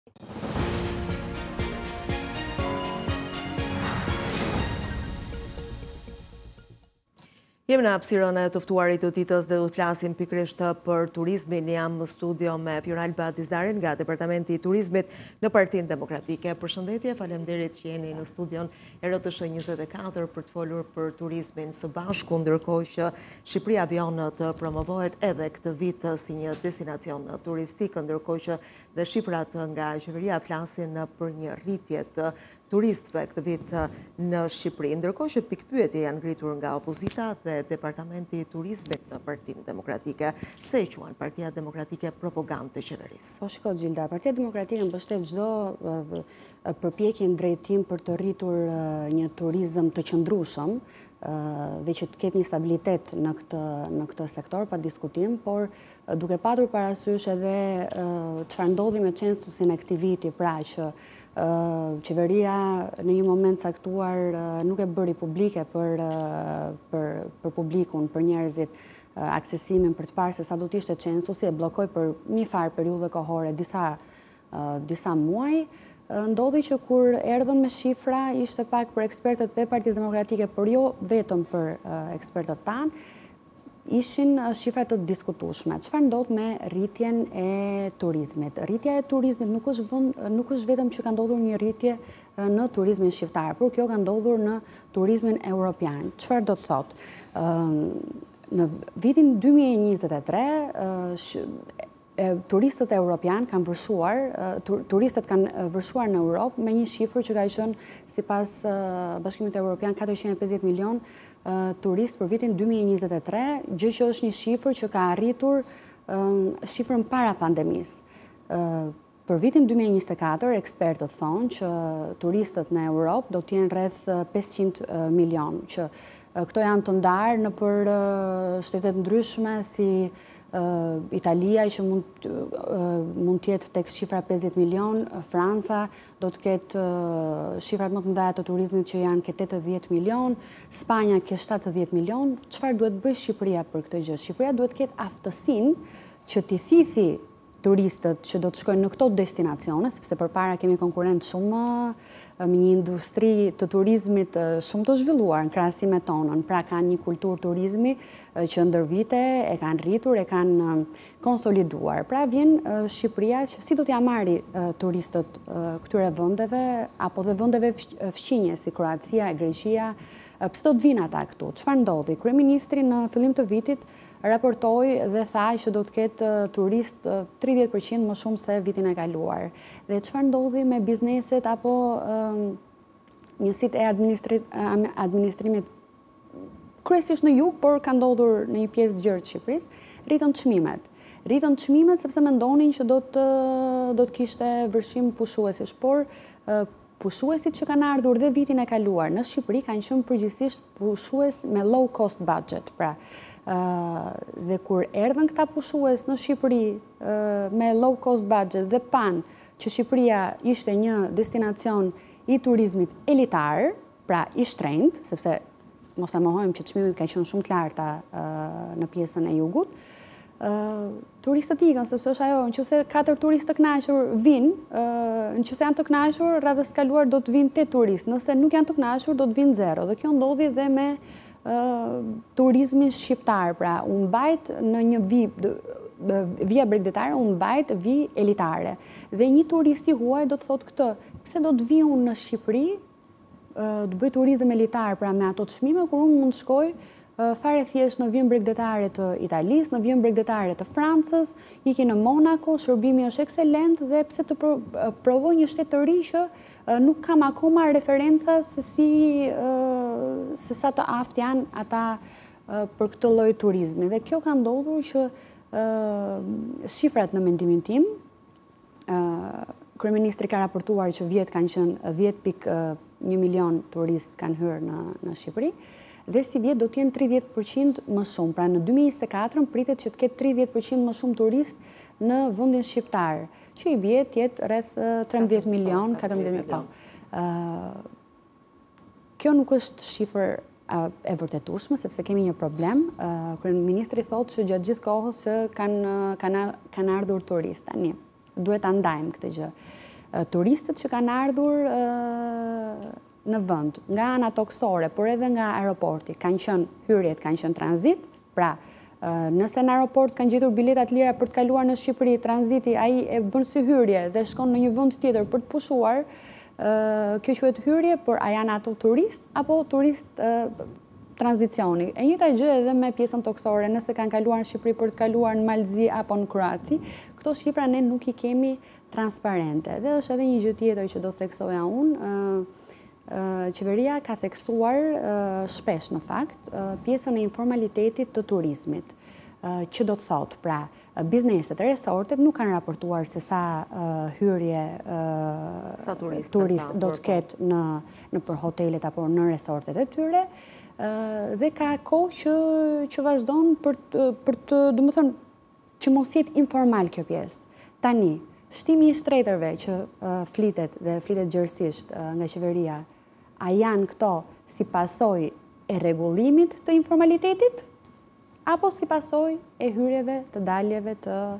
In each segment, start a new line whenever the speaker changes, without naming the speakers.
Jemi në hapësirën e të ftuarit të ditës dhe do të flasim pikërisht për turizmin. Jam në studio me Fioralba Dizdarin nga Departamenti i Turizmit në Partinë Demokratike. Përshëndetje, faleminderit që jeni në studion e RTSH 24 për të folur për turizmin së bashku, ndërkohë që Shqipëria vion të promovohet edhe këtë vit si një destinacion turistik, ndërkohë që dhe shifrat nga qeveria flasin për një rritje të turistëve këtë vit në Shqipëri. Ndërkohë që pikpyetje janë ngritur nga opozita dhe Departamenti i Turizmit në Partinë Demokratike. Pse i quajnë Partia Demokratike propagandë të qeverisë?
Po shko, Gjilda, Partia Demokratike mbështet çdo përpjekje në drejtim për të rritur një turizëm të qëndrueshëm dhe që të ketë një stabilitet në këtë sektor, pa diskutim, por duke patur parasysh edhe çfarë ndodhi me censusin e këtij viti, pra që qeveria në një moment caktuar nuk e bëri publike për publikun, për njerëzit, aksesimin për të parë se sa do të ishte censusi, e bllokoi për një farë periudhë kohore disa muaj. Ndodhi që kur erdhën me shifra, ishte pak për ekspertët e Partisë Demokratike, por jo vetëm për ekspertët tanë, ishin shifra të diskutueshme. Çfarë ndodh me rritjen e turizmit? Rritja e turizmit nuk është vetëm që ka ndodhur një rritje në turizmin shqiptar, por kjo ka ndodhur në turizmin evropian. Çfarë do të thotë? Në vitin 2023, turistët evropian kanë vërshuar, turistët kanë vërshuar në Europë me një shifër që ka qenë sipas Bashkimit Evropian 450 milion turistë për vitin 2023, gjë që është një shifër që ka arritur shifrën para pandemisë. Për vitin 2024, ekspertët thonë që turistët në Europë do të jenë rreth 500 milion, që këto janë të ndarë në për shtetet ndryshme si Italia që mund të jetë tek shifra 50 milion, Franca do të ketë shifrat më të mëdha të turizmit që janë ke 80 milion, Spanja ke 70 milion. Çfarë duhet bëjë Shqipëria për këtë gjë? Shqipëria duhet ketë aftësinë që t'i thithi turistët që do të shkojnë në këto destinacione, sepse përpara kemi konkurrent shumë me një industri të turizmit shumë të zhvilluar në krahasim me tonën. Pra kanë një kulturë turizmi që ndër vite e kanë rritur, e kanë konsoliduar. Pra vjen Shqipëria që si do t'ja marri turistët këtyre vendeve apo dhe vendeve fqinje si Kroacia, Greqia, pse do të vinë ata këtu? Çfarë ndodhi? Kryeministri në fillim të vitit raportoi dhe tha që do të ketë turist 30% më shumë se vitin e kaluar. Dhe çfarë ndodhi me bizneset apo njësitë e administrimit kryesisht në jug, por ka ndodhur në një pjesë të gjerë të Shqipërisë, rritën çmimet. Rritën çmimet sepse mendonin që do të kishte vërshim pushuesish, por pushuesit që kanë ardhur dhe vitin e kaluar në Shqipëri kanë qenë përgjithsisht pushues me low cost budget. Pra, dhe kur erdhën këta pushues në Shqipëri me low cost budget dhe pan që Shqipëria ishte një destinacion i turizmit elitar, pra i shtrenjtë, sepse mos e mohojmë që çmimet kanë qenë shumë të larta në pjesën e jugut, turistët ikën, sepse është ajo, nëse 4 turistë të kënaqur vinë, nëse janë të kënaqur, radhës kaluar do të vinë 8 turistë, nëse nuk janë të kënaqur do të vinë 0. Dhe kjo ndodhi dhe me turizmin shqiptar, pra u mbajt në një vija bregdetare, u mbajt vi elitare. Dhe një turist i huaj do të thotë këtë, pse do të vi unë në Shqipëri, të bëj turizëm elitar, pra me ato çmime, kur unë mund të shkoj fare thjesht në vijën bregdetare të Italisë, në vijën bregdetare të Francës, iki në Monaco, shërbimi është ekselent dhe pse të provoj një shtet të ri që nuk kam akoma referenca se sa të aftë janë ata për këtë lloj turizmi. Dhe kjo ka ndodhur që shifrat në mendimin tim, kryeministri ka raportuar që vjet kanë qenë 10.1 milion turist kanë hyrë në Shqipëri, dhe si vjet do të jenë 30% më shumë. Pra në 2024 pritet që të ketë 30% më shumë turist në vendin shqiptar, që i bie të jetë rreth 13 milion, 14 milion. Kjo nuk është shifër e vërtetueshme, sepse kemi një problem. Kryeministri thotë që gjatë gjithë kohës që kanë ardhur turistë. Tani duhet ta ndajmë këtë gjë. turistët që kanë ardhur në vend, nga ana toksore, por edhe nga aeroporti, kanë qenë hyrjet, kanë qenë tranzit, pra nëse në aeroport kanë gjetur biletat lira për të kaluar në Shqipëri, tranziti, ai e bën si hyrje dhe shkon në një vend tjetër për të pushuar, kjo quhet hyrje, por a janë ato turist apo turist tranzicioni. E njëjta gjë edhe me pjesën toksore, nëse kanë kaluar në Shqipëri për të kaluar në Malzi apo në Kroaci, këto shifra ne nuk i kemi transparente. Dhe është edhe një gjë tjetër që do theksoja unë, qeveria ka theksuar shpesh në fakt pjesën e informalitetit të turizmit, që do të thotë, pra, bizneset e resortet nuk kanë raportuar se sa hyrje turist do të ketë në për hotelet apo në resortet e tyre, dhe ka kohë që vazhdon për të, do të thonë, që mos jetë informal kjo pjesë. Tani, shtimi i shtretërve që flitet dhe flitet gjërësisht nga qeveria, a janë këto si pasojë e rregullimit të informalitetit, apo si pasojë e hyrjeve të daljeve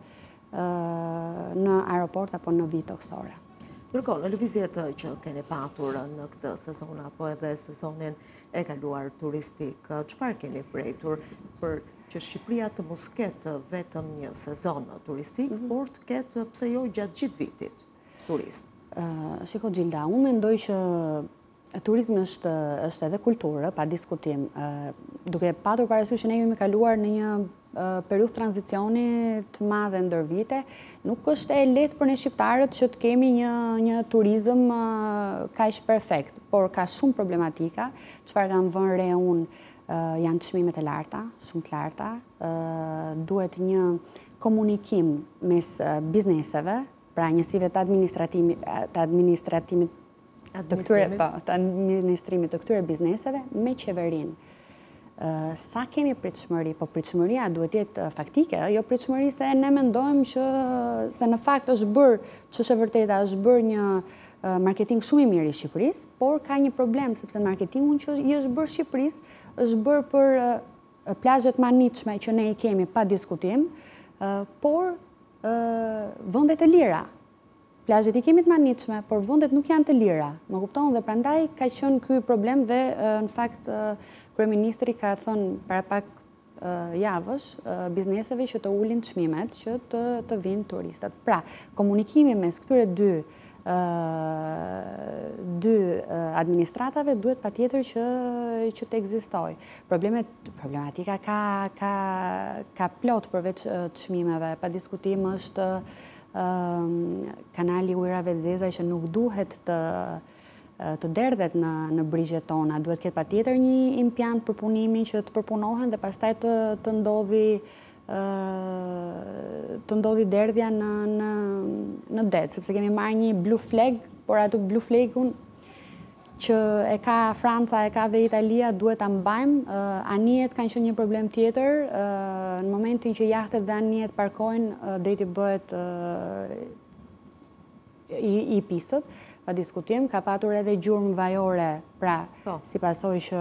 në aeroport apo në vijë toksore?
Ndërkohë, në lëvizjet që keni patur në këtë sezon apo edhe sezonin e kaluar turistik, çfarë keni pretur për që Shqipëria të mos ketë vetëm një sezon turistik, por të ketë, pse jo, gjatë gjithë vitit turist?
Shiko Gjilda, unë mendoj që turizmi është edhe kulturë, pa diskutim. Duke patur parasysh që ne jemi kaluar në një periudhë tranzicioni të madhe ndër vite, nuk është e lehtë për ne shqiptarët që të kemi një turizëm kaq perfekt, por ka shumë problematika, çfarë kam vënë re unë janë çmimet e larta, shumë të larta, duhet një komunikim mes bizneseve, pra njësive të administrimit të këtyre bizneseve me qeverinë. Sa kemi pritshmëri, po pritshmëria duhet jetë faktike, jo pritshmëri se ne mendojmë që se në fakt është bërë, që është e vërteta, është bërë një marketing shumë i mirë i Shqipërisë, por ka një problem, sepse marketingun që i është bërë Shqipërisë, është bërë për plazhet manitshme që ne i kemi pa diskutim, por vendet e lira. Plazhet i kemi të manitshme, por vendet nuk janë të lira. Më kupton, dhe prandaj ka qenë ky problem dhe në fakt kryeministri ka thënë para pak javësh bizneseve që të ulin çmimet që të vinë turistët. Pra, komunikimi mes këtyre dy administratave duhet patjetër që të ekzistojë. Problematika ka plot përveç çmimeve, pa diskutim është kanali ujrave të zeza që nuk duhet të derdhet në brigjet tona. Duhet ketë patjetër një impiant përpunimi që të përpunohen dhe pastaj të ndodhi derdhja në det, sepse kemi marrë një blue flag, por atë blue flagun që e ka Franca, e ka dhe Italia, duhet ta mbajmë. Anijet kanë qenë një problem tjetër. Në momentin që jahtet dhe anijet parkojnë, deti bëhet i pisët, pa diskutim, ka patur edhe gjurmë vajore, pra, si pasojë që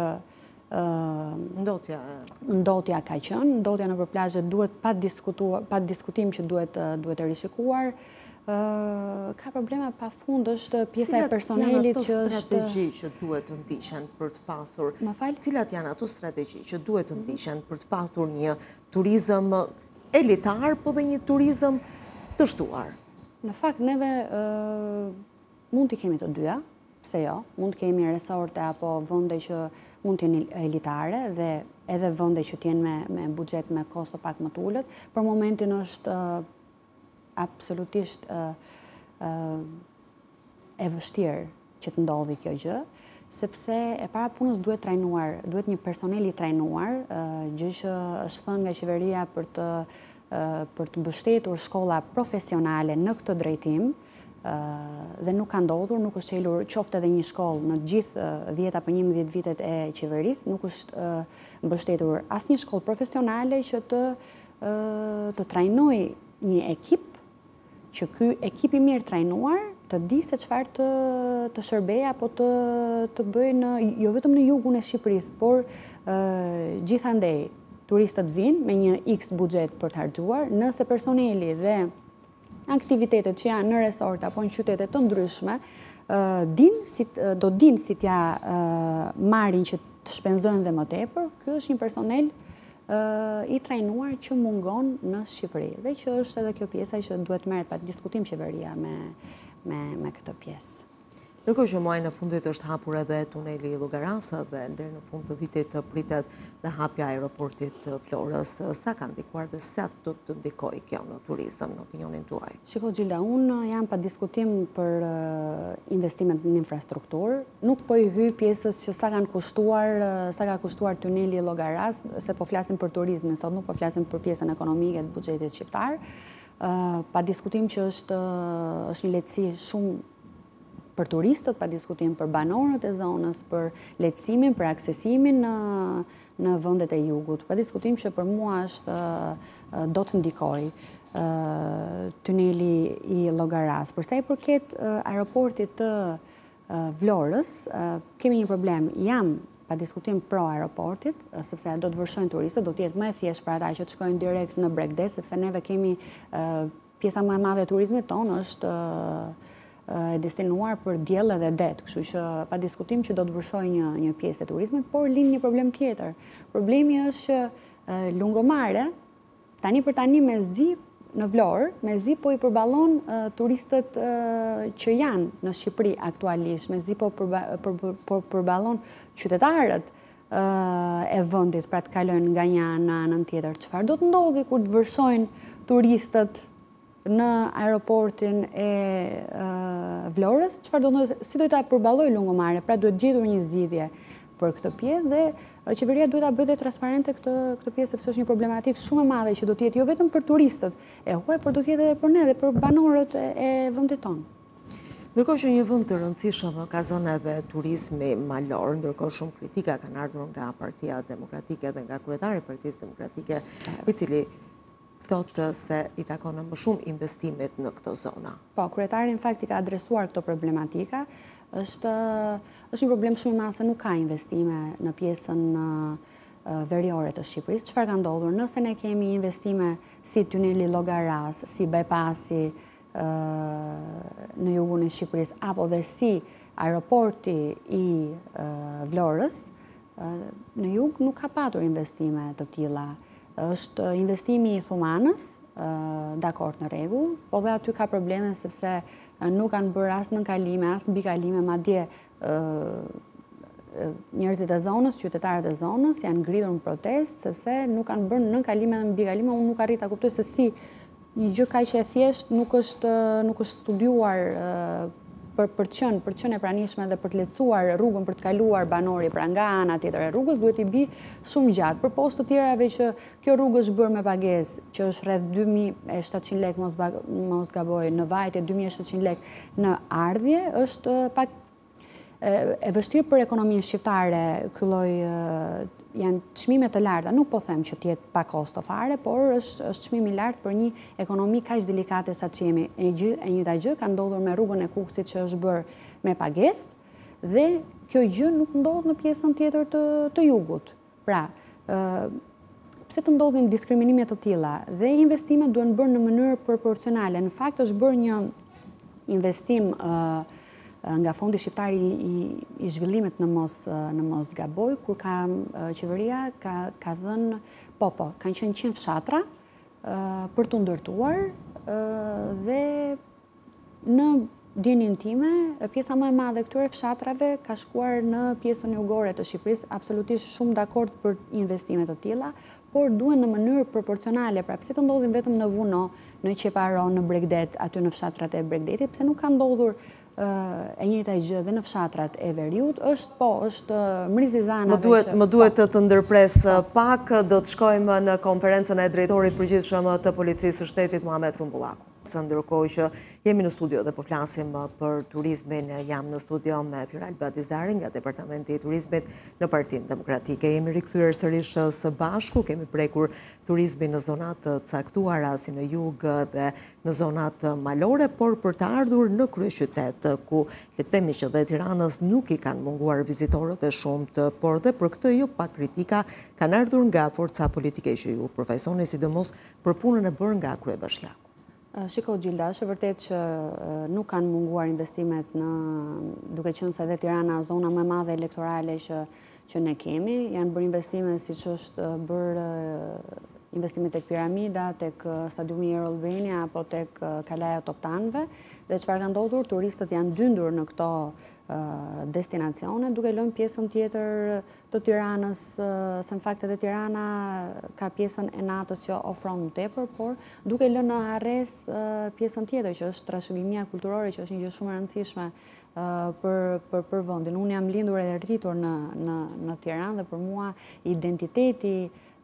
ndotja ka qenë, ndotja në plazhe duhet pa diskutim që duhet e rishikuar. Ka probleme pa fund, është pjesa e personelit që është...
Cilat janë ato strategji që duhet të ndiqen për të pasur... Cilat janë ato strategji që duhet të ndiqen për të pasur një turizëm elitar, po dhe një turizëm të shtuar?
Në fakt, neve mund të kemi të dyja, pse jo, mund të kemi resorte apo vende që mund të jenë elitare dhe edhe vende që të jenë me buxhet me kosto pak më të ulët. Për momentin është absolutisht e vështirë që të ndodhi kjo gjë, sepse e para punës duhet trajnuar, duhet një personel i trajnuar, gjë që është thënë nga qeveria për të mbështetur shkolla profesionale në këtë drejtim, dhe nuk ka ndodhur, nuk është qelur qoftë edhe një shkollë në gjithë 10 apo 11 vitet e qeverisë, nuk është mbështetur asnjë shkollë profesionale që të trajnoj një ekip, që ky ekip i mirë trajnuar të di se çfarë të shërbejë apo të bëjë jo vetëm në jugun e Shqipërisë, por gjithandej turistët vinë me një X buxhet për të harxuar, nëse personeli dhe aktivitetet që janë në resort apo në qytete të ndryshme, do dinë si t'ja marrin që të shpenzojnë dhe më tepër. Ky është një personel i trajnuar që mungon në Shqipëri dhe që është edhe kjo pjesa që duhet merret pa diskutim qeveria me këtë pjesë.
Ndërkohë që muajin e fundit është hapur edhe tuneli i Llogarasa dhe deri në fund të vitit pritet dhe hapja e aeroportit të Florës. Sa ka ndikuar dhe sa do të ndikojë kjo në turizëm, në opinionin tuaj?
Shiko Gjilda, unë jam pa diskutim për investimet në infrastrukturë. Nuk po i hyj pjesës që sa ka kushtuar tuneli i Llogaras, se po flasim për turizmin, sot nuk po flasim për pjesën ekonomike të buxhetit shqiptar. Pa diskutim që është një lehtësi shumë për turistët, pa diskutim për banorët e zonës, për lehtësimin, për aksesimin në vendet e jugut. Pa diskutim që për mua do të ndikoj tuneli i Llogaras. Për sa i përket aeroportit të Vlorës, kemi një problem. Jam pa diskutim pro aeroportit, sepse do të vërshojnë turistët, do të jetë më e thjeshtë për ata që të shkojnë direkt në Bregdet, sepse neve kemi pjesa më e madhe e turizmit tonë është destinuar për diell dhe det, kështu që pa diskutim që do të vërshoj një pjesë e turizmit, por lind një problem tjetër. Problemi është që lungomare, tani për tani me zi në Vlorë, me zi po i përballon turistët që janë në Shqipëri aktualisht, me zi po përballon qytetarët e vendit pra të kalojnë nga një anë në anën tjetër. Çfarë do të ndodhi kur të vërshojnë turistët në aeroportin e Vlorës, si do ta përballoj lungomare, pra duhet gjetur një zgjidhje për këtë pjesë dhe qeveria duhet ta bëjë transparente këtë pjesë sepse është një problematikë shumë e madhe që do të jetë jo vetëm për turistët e huaj, por do të jetë edhe për ne dhe për banorët e vendit tonë.
Ndërkohë që një vend të rëndësishëm ka zënë edhe turizmi malor, ndërkohë shumë kritika kanë ardhur nga Partia Demokratike dhe nga kryetari i Partisë Demokratike, i cili thotë se i takon më shumë investimit në këto zona.
Po, kryetari në fakt i ka adresuar këto problematika. Është një problem shumë i madh se nuk ka investime në pjesën veriore të Shqipërisë. Çfarë ka ndodhur? Nëse ne kemi investime si tuneli Llogaras, si bypassi në jugun e Shqipërisë apo dhe si aeroporti i Vlorës, në jug nuk ka patur investime të tilla. Është investimi i Thumanës, dakord në rregull, po dhe aty ka probleme sepse nuk kanë bërë as nënkalime, as mbikalime, madje njerëzit e zonës, qytetarët e zonës janë ngritur në protestë sepse nuk kanë bërë nënkalime dhe mbikalime. Unë nuk arrit ta kuptoj se si një gjë kaq e thjeshtë nuk është studiuar për të qenë e pranishme dhe për të lehtësuar rrugën për të kaluar banori pra nga ana tjetër e rrugës duhet i bi shumë gjatë. Për post të tjerave që kjo rrugë është bërë me pagesë, që është rreth 2700 lek mos gaboj në vajtje, 2700 lek në ardhje, është pak e vështirë për ekonominë shqiptare ky lloj janë çmime të larta, nuk po them që të jetë pa kosto fare, por është çmim i lartë për një ekonomi kaq delikate sa që jemi. E njëjta gjë ka ndodhur me rrugën e Kukësit që është bërë me pagesë dhe kjo gjë nuk ndodh në pjesën tjetër të jugut. Pra, pse të ndodhin diskriminime të tilla dhe investimet duhen bërë në mënyrë proporcionale. Në fakt është bërë një investim nga Fondi Shqiptar i Zhvillimit në mos gaboj, kur qeveria ka dhënë, kanë qenë 100 fshatra për të ndërtuar dhe në dinin time, pjesa më e madhe këtyre fshatrave ka shkuar në pjesën jugore të Shqipërisë, absolutisht shumë dakord për investimet të tilla, por duhen në mënyrë proporcionale. Pra pse të ndodhin vetëm në Vuno, në Qeparo, në Bregdet, aty në fshatrat e Bregdetit, pse nuk ka ndodhur e njëjta gjë dhe në fshatrat e Veriut, është mrizizanave.
Më duhet të ndërpres pak, do të shkojmë në konferencën e drejtorit përgjithshëm të Policisë së Shtetit Muhamet Rumbullaku. Ndërkohë që jemi në studio dhe po flasim për turizmin, jam në studio me Fjoral Badizdari nga Departamenti i Turizmit në Partinë Demokratike. Jemi rikthyer sërish së bashku, kemi prekur turizmin në zonat të caktuara si në jug dhe në zonat malore, por për të ardhur në kryeqytet, ku le të themi që dhe Tiranës nuk i kanë munguar vizitorët e shumët, por dhe për këtë jo pa kritika kanë ardhur nga forca politike që ju përfaqësoni, sidomos për punën e bërë nga kryebashkiaku.
Shiko Gjilda, është vërtet që nuk kanë munguar investimet duke qenë se dhe Tirana zona më madhe elektorale që ne kemi. Janë bërë investime si që është bërë investimet tek Piramida, tek stadiumi Air Albania apo tek Kalaja Toptanëve. Dhe çfarë ka ndodhur, turistët janë dyndur në këto destinacione, duke lënë pjesën tjetër të Tiranës, se në fakt edhe Tirana ka pjesën e natës që ofron më tepër, por duke lënë në harres pjesën tjetër që është trashëgimia kulturore, që është një gjë shumë e rëndësishme për vendin. Unë jam lindur e rritur në Tiranë dhe për mua identiteti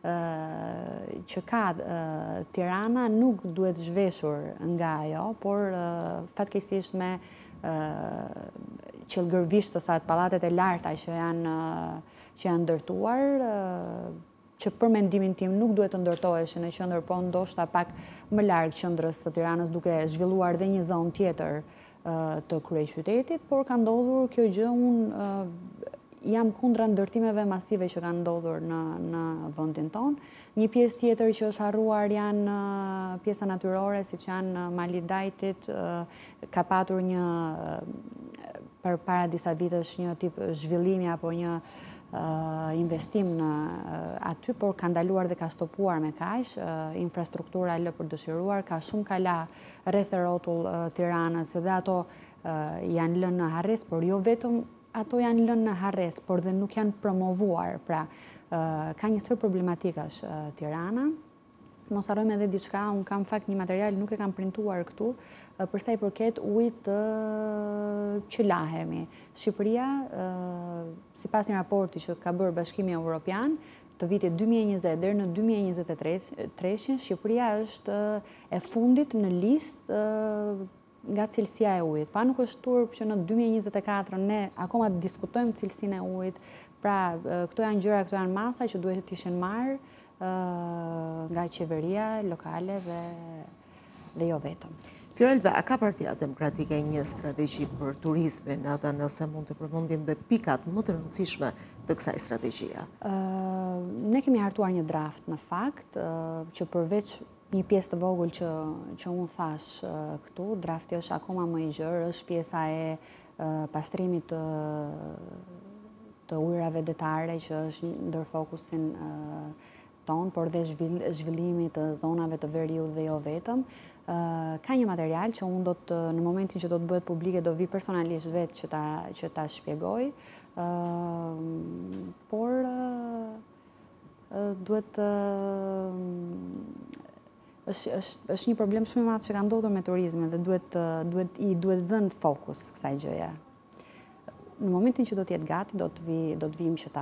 që ka Tirana nuk duhet zhveshur nga ajo, por fatkeqësisht me qëllgërvisht ose atë pallatet e larta që janë ndërtuar, që për mendimin tim nuk duhet të ndërtoheshin në qendër, po ndoshta pak më larg qendrës së Tiranës, duke zhvilluar dhe një zonë tjetër të kryeqytetit, por ka ndodhur kjo gjë, unë jam kundra ndërtimeve masive që kanë ndodhur në vendin tonë. Një pjesë tjetër që është harruar janë pjesa natyrore, siç janë Mali i Dajtit, ka patur një për para disa vitesh një tip zhvillimi apo një investim në aty, por ka ndaluar dhe ka stopuar me kaq, infrastruktura lë për dëshiruar, ka shumë kala rreth e rrotull Tiranës dhe ato janë lënë në harres, por jo vetëm ato janë lënë në harres, por dhe nuk janë promovuar. Pra, ka një sër problematikash Tirana. Mos harrojmë edhe diçka, unë kam fakt një material, nuk e kam printuar këtu, përsa i përket ujit që lahemi. Shqipëria, sipas një raporti që ka bërë Bashkimi Evropian, të vitit 2020 deri në 2023, Shqipëria është e fundit në listë nga cilësia e ujit. Pa nuk është turp që në 2024 ne akoma diskutojmë cilësinë e ujit. Pra, këto janë gjëra, këto janë masa që duhet të ishin marrë nga qeveria lokale dhe jo vetëm.
Fiorelba, a ka Partia Demokratike një strategji për turizmin, edhe nëse mund të përmendim dhe pikat më të rëndësishme të kësaj strategjie?
Ne kemi hartuar një draft në fakt, që përveç një pjesë të vogël që unë thash këtu, drafti është akoma më i gjerë, është pjesa e pastrimit të ujrave detare, që është ndër fokusin ton, por dhe zhvillimit të zonave të veriut dhe jo vetëm. Ka një material që unë do të, në momentin që do të bëhet publike, do vi personalisht vetë që ta shpjegoj, por duhet është një problem shumë i madh që ka ndodhur me turizmin dhe duhet dhënë fokus kësaj gjëje. Në momentin që do të jetë gati, do të vim që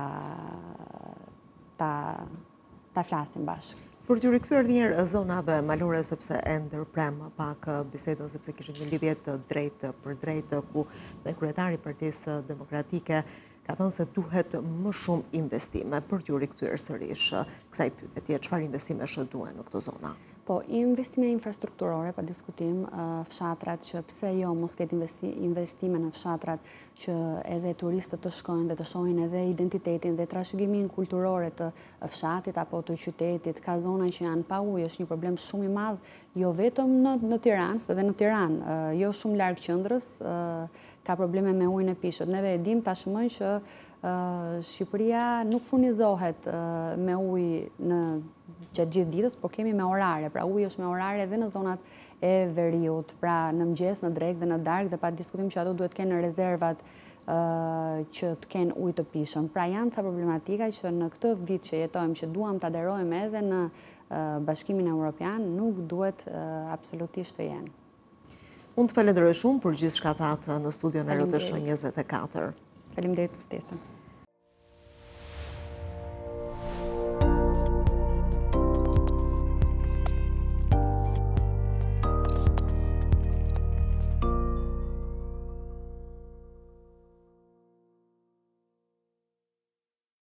ta flasim bashkë.
Për t'ju rikthyer njëherë zonave malore, sepse e ndërprem pak bisedën, sepse kishim një lidhje të drejtë për drejtë, ku dhe kryetari i Partisë Demokratike ka thënë se duhet më shumë investime. Për t'ju rikthyer sërish kësaj pyetje, çfarë investimesh duhen në këto zona?
Po, investime infrastrukturore, pa diskutim, fshatrat që pse jo mos ketë investime në fshatrat që edhe turistët të shkojnë dhe të shohin edhe identitetin dhe trashëgimin kulturore të fshatit apo të qytetit. Ka zona që janë pa ujë, është një problem shumë i madh, jo vetëm në Tiranë, edhe në Tiranë, jo shumë larg qendrës, ka probleme me ujin e pishët. Neve e dim tashmë që Shqipëria nuk furnizohet me ujë gjatë gjithë ditës, por kemi me orare. Pra uji është me orare edhe në zonat e veriut, pra në mëngjes, në drekë dhe në darkë, dhe pa diskutim që ato duhet kenë rezervat që të kenë ujë të pishëm. Pra janë ca problematika që në këtë vit që jetojmë, që duam të aderojmë edhe në Bashkimin Evropian, nuk duhet absolutisht të jenë.
Unë të falenderoj shumë për gjithë shka thatë në studion e RTS 24.
Faleminderit për ftesën.